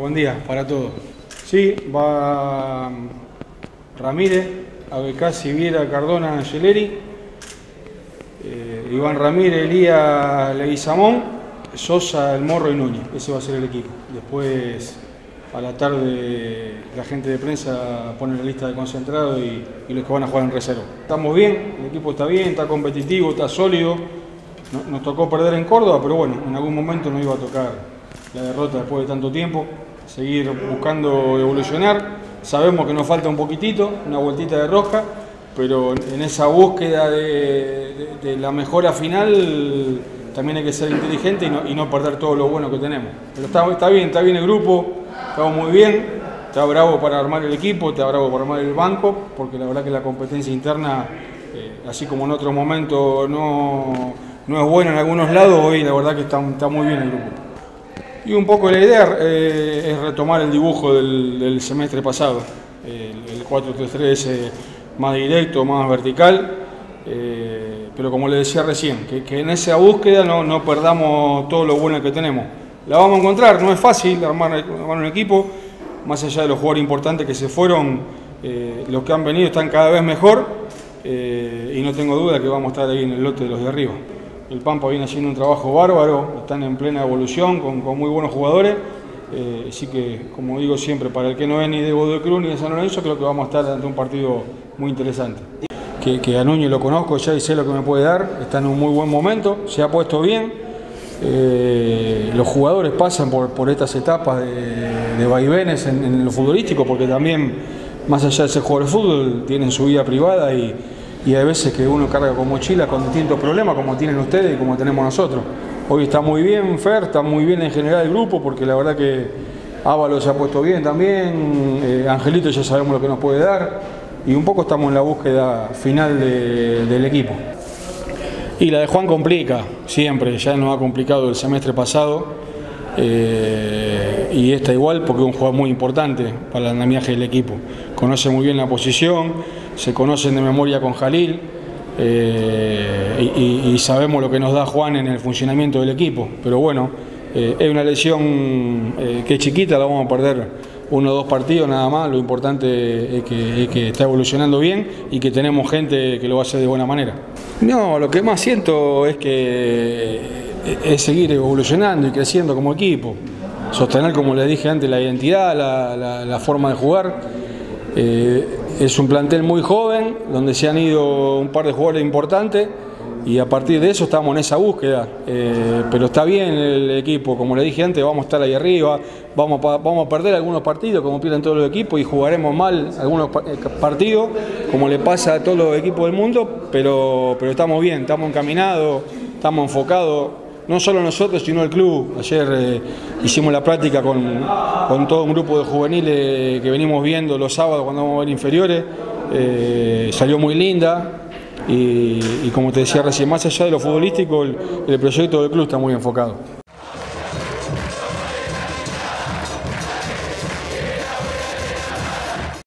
buen día para todos. Sí, va Ramírez, ABK, Siviera, Cardona, Angeleri, Iván Ramírez, Elías Leguizamón, Sosa, El Morro y Núñez. Ese va a ser el equipo. Después, a la tarde, la gente de prensa pone la lista de concentrados y los que van a jugar en reserva. Estamos bien, el equipo está bien, está competitivo, está sólido. Nos tocó perder en Córdoba, pero bueno, en algún momento nos iba a tocar la derrota después de tanto tiempo. Seguir buscando evolucionar. Sabemos que nos falta un poquitito, una vueltita de rosca, pero en esa búsqueda de la mejora final también hay que ser inteligente y no perder todo lo bueno que tenemos. Pero está bien el grupo, estamos muy bien, está bravo para armar el equipo, está bravo para armar el banco, porque la verdad que la competencia interna, así como en otros momentos no es buena en algunos lados, hoy la verdad que está muy bien el grupo. Y un poco la idea es retomar el dibujo del semestre pasado, el 4-3-3 más directo, más vertical, pero como le decía recién, que en esa búsqueda no perdamos todo lo bueno que tenemos. La vamos a encontrar, no es fácil armar un equipo, más allá de los jugadores importantes que se fueron, los que han venido están cada vez mejor y no tengo duda que vamos a estar ahí en el lote de los de arriba. El Pampa viene haciendo un trabajo bárbaro, están en plena evolución con muy buenos jugadores, así que, como digo siempre, para el que no es ni de Godoy Cruz ni de San Lorenzo, creo que vamos a estar ante un partido muy interesante. Que a Núñez lo conozco ya y sé lo que me puede dar, está en un muy buen momento, se ha puesto bien, los jugadores pasan por estas etapas de vaivenes en lo futbolístico, porque también, más allá de ser jugador de fútbol, tienen su vida privada y hay veces que uno carga con mochila con distintos problemas como tienen ustedes y como tenemos nosotros. Hoy está muy bien Fer, está muy bien en general el grupo, porque la verdad que Ávalo se ha puesto bien también, Angelito ya sabemos lo que nos puede dar y un poco estamos en la búsqueda final del equipo. Y la de Juan complica, siempre, ya nos ha complicado el semestre pasado y esta igual porque es un jugador muy importante para el andamiaje del equipo. Conoce muy bien la posición, se conocen de memoria con Jalil y sabemos lo que nos da Juan en el funcionamiento del equipo. Pero bueno, es una lesión que es chiquita, la vamos a perder 1 o 2 partidos nada más. Lo importante es que está evolucionando bien y que tenemos gente que lo va a hacer de buena manera. No, lo que más siento es que es seguir evolucionando y creciendo como equipo. Sostener, como les dije antes, la identidad, la forma de jugar. Es un plantel muy joven, donde se han ido un par de jugadores importantes y a partir de eso estamos en esa búsqueda. Pero está bien el equipo, como le dije antes, vamos a estar ahí arriba, vamos a perder algunos partidos como pierden todos los equipos y jugaremos mal algunos partidos, como le pasa a todos los equipos del mundo, pero estamos bien, estamos encaminados, estamos enfocados. No solo nosotros, sino el club. Ayer hicimos la práctica con todo un grupo de juveniles que venimos viendo los sábados cuando vamos a ver inferiores. Salió muy linda y como te decía recién, más allá de lo futbolístico, el proyecto del club está muy enfocado.